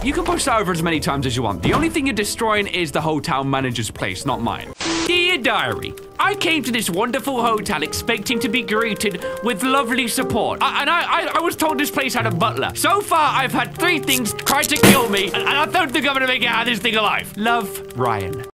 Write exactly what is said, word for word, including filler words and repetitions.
You can push that over as many times as you want. The only thing you're destroying is the hotel manager's place, not mine. Dear diary, I came to this wonderful hotel expecting to be greeted with lovely support. I, and I, I, I was told this place had a butler. So far, I've had three things try to kill me, and, and I don't think I'm gonna make it out of this thing alive. Love, Ryan.